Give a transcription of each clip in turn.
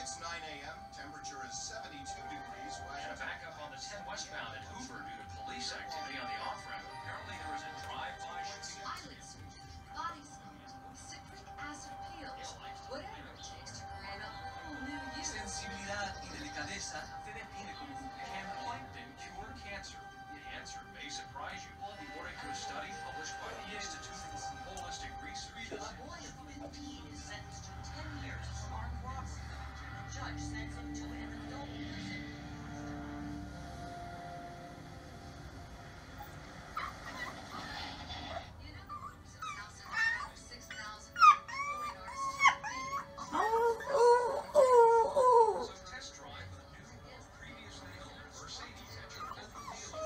It's 9 a.m. Temperature is 72 degrees west. And a backup on the 10 westbound at Hoover due to police activity on the off-ramp. Apparently there was a drive-by shooting. Eyelid surgery, body sculpt, citric acid peels, whatever it takes to create a whole new you. Sensibilidad y delicadeza te define como mujer. Can plankton cure cancer? The answer may surprise you. According to a study published by the Institute for Holistic Research. A boy of 15 is sentenced to 10 years for armed robbery. The judge sends him to an adult prison. You know the owners of South Central over 6,000 recording artists TV. So test drive the new, previously owned Mercedes at your local dealer.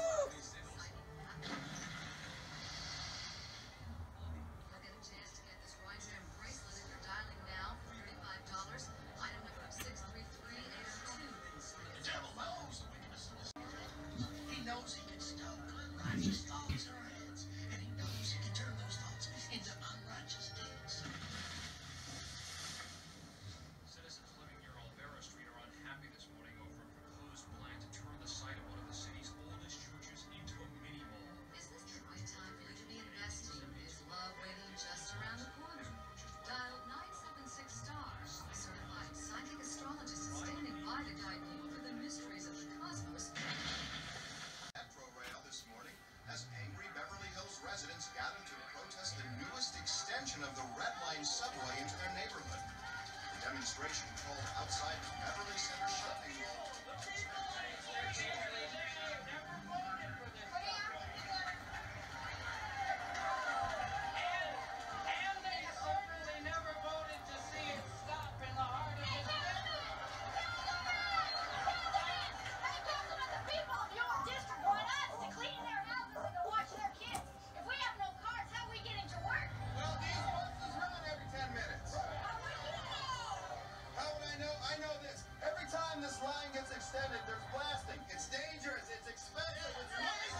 You'll get a chance to get this Rhinejam bracelet if you're dialing now for $35. Item number 633802. The devil knows the wickedness of this. He knows he can stoke unrighteous thoughts in our heads, and he knows he can turn those thoughts into unrighteous deeds. Citizens living near Olvera Street are unhappy this morning over a proposed plan to turn the site of one of the city's oldest churches into a mini mall. Is this the right time for you to be investing? Is love waiting just around the corner? Dial 976 stars. A certified psychic astrologist is standing by to guide you through the mysteries of the cosmos. Metro Rail this morning as angry Beverly Hills residents gathered to protest the newest extension of the Red Line subway into their neighborhood. The demonstration called outside the Beverly Center shopping mall. And they certainly never voted to see it stop in the heart of the The people of your district want us to clean their houses and to watch their kids. If we have no cars, how are we getting to work? Well, these buses run every 10 minutes. How would I know? I know this. Every time this line gets extended, there's blasting. It's dangerous. It's expensive. It's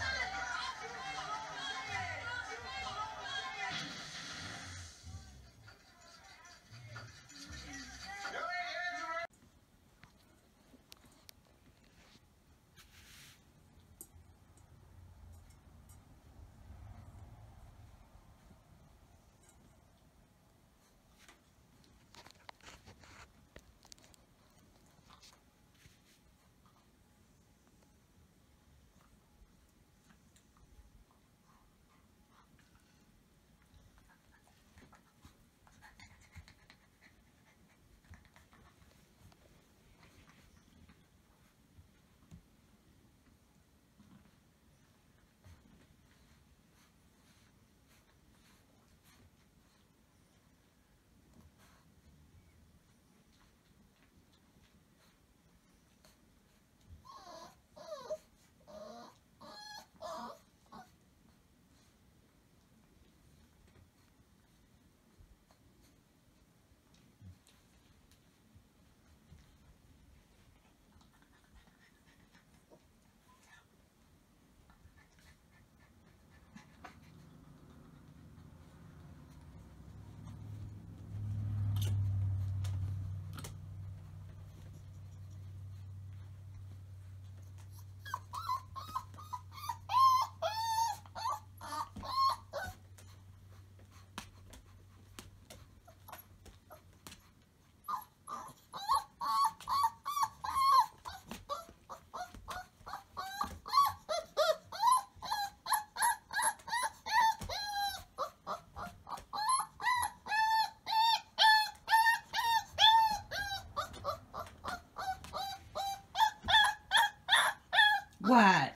What?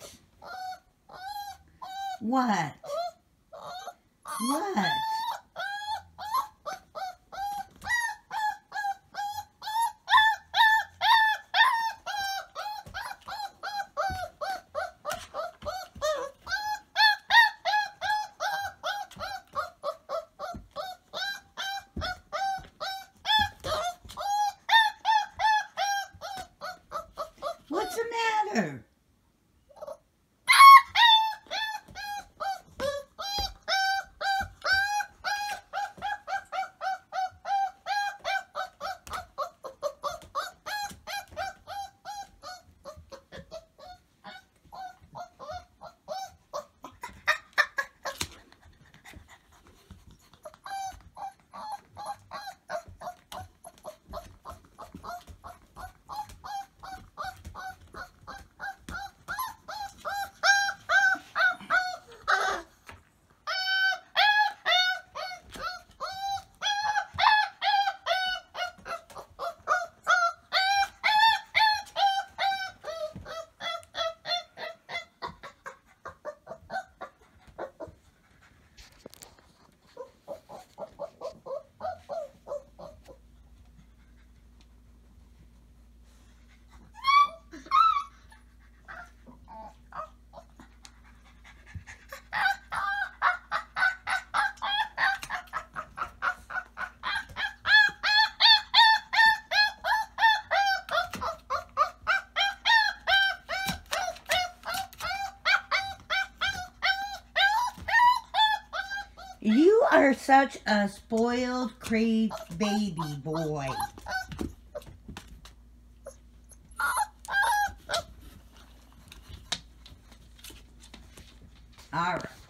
What? What? What's the matter? You are such a spoiled, crazed baby boy. All right.